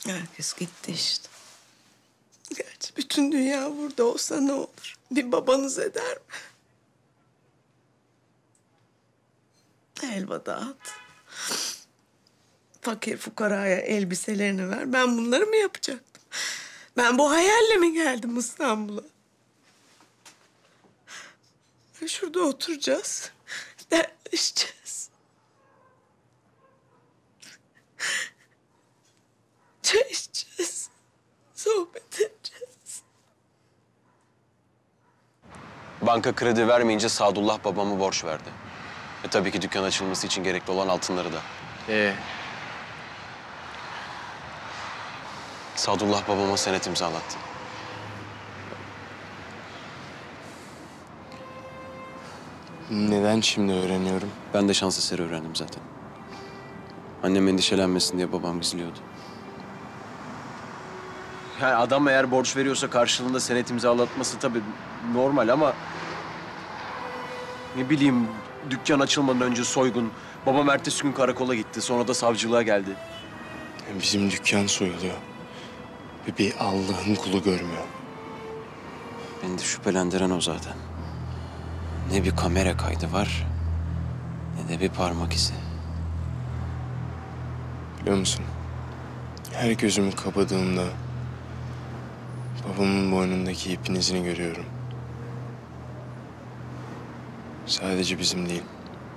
Herkes gitti işte. Gerçi bütün dünya burada olsa ne olur? Bir babanız eder mi? Helva dağıt. Fakir fukaraya elbiselerini ver. Ben bunları mı yapacaktım? Ben bu hayalle mi geldim İstanbul'a? Şurada oturacağız. Dertleşeceğiz. Çay içeceğiz. Sohbet edeceğiz. Banka kredi vermeyince Sadullah babama borç verdi. Tabii ki dükkan açılması için gerekli olan altınları da. Sadullah babama senet imzalattı. Neden şimdi öğreniyorum? Ben de şans eseri öğrendim zaten. Annem endişelenmesin diye babam gizliyordu. Yani adam eğer borç veriyorsa karşılığında senet imzalatması tabii normal ama... Ne bileyim, dükkan açılmadan önce soygun. Babam ertesi gün karakola gitti, sonra da savcılığa geldi. Bizim dükkan soyuluyor. Ve bir Allah'ın kulu görmüyor. Beni de şüphelendiren o zaten. Ne bir kamera kaydı var, ne de bir parmak izi. Biliyor musun? Her gözümü kapadığımda babamın boynundaki ipin izini görüyorum. Sadece bizim değil.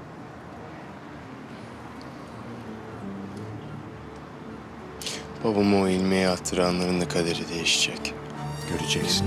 Babamı o ilmeğe attıranların da kaderi değişecek. Göreceksin.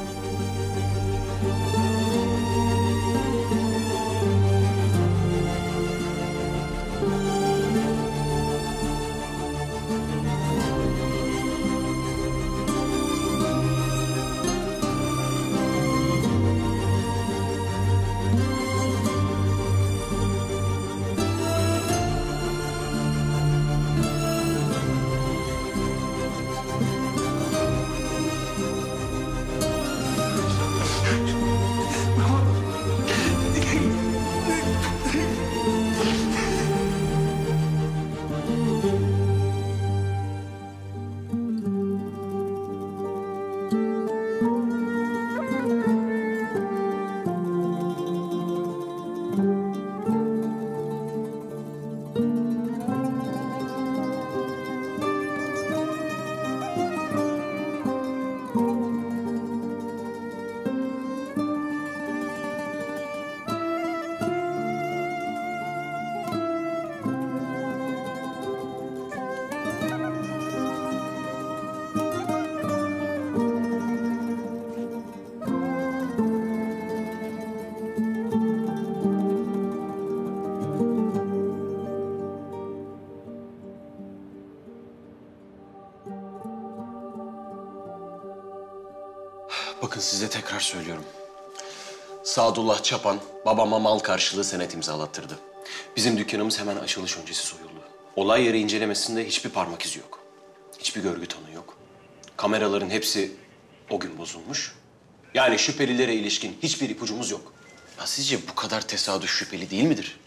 Bakın size tekrar söylüyorum. Sadullah Çapan babama mal karşılığı senet imzalattırdı. Bizim dükkanımız hemen açılış öncesi soyuldu. Olay yeri incelemesinde hiçbir parmak izi yok. Hiçbir görgü tanığı yok. Kameraların hepsi o gün bozulmuş. Yani şüphelilere ilişkin hiçbir ipucumuz yok. Ya sizce bu kadar tesadüf şüpheli değil midir?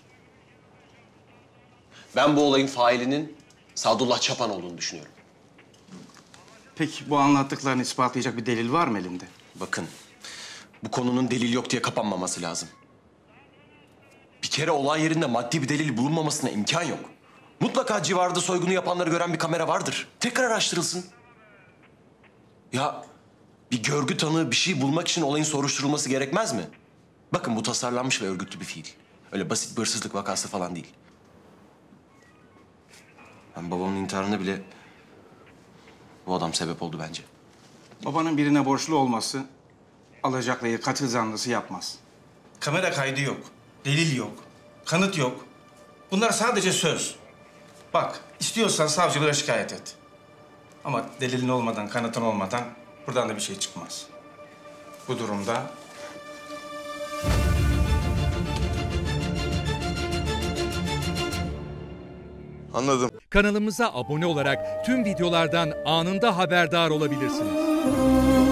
Ben bu olayın failinin Sadullah Çapan olduğunu düşünüyorum. Peki bu anlattıklarını ispatlayacak bir delil var mı elinde? Bakın, bu konunun delil yok diye kapanmaması lazım. Bir kere olay yerinde maddi bir delil bulunmamasına imkan yok. Mutlaka civarda soygunu yapanları gören bir kamera vardır. Tekrar araştırılsın. Ya bir görgü tanığı bir şey bulmak için olayın soruşturulması gerekmez mi? Bakın bu tasarlanmış ve örgütlü bir fiil. Öyle basit bir hırsızlık vakası falan değil. Ben babamın intiharına bile bu adam sebep oldu bence. Babanın birine borçlu olması alacaklıyı katil zanlısı yapmaz. Kamera kaydı yok, delil yok, kanıt yok. Bunlar sadece söz. Bak, istiyorsan savcılığa şikayet et. Ama delilin olmadan, kanıtın olmadan buradan da bir şey çıkmaz. Bu durumda... Anladım. Kanalımıza abone olarak tüm videolardan anında haberdar olabilirsiniz.